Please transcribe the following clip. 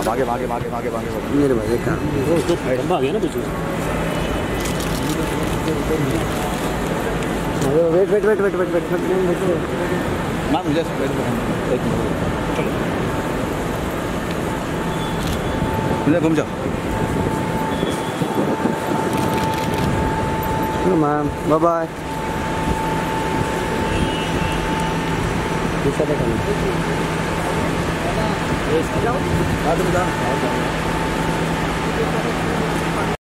भागे भागे भागे भागे भागे मेरे भाई कहाँ वो तो डब्बा आ गया ना पीछे। Wait wait wait wait wait wait ma'am मुझे घूम जाओ ma'am bye bye. Disha Patani.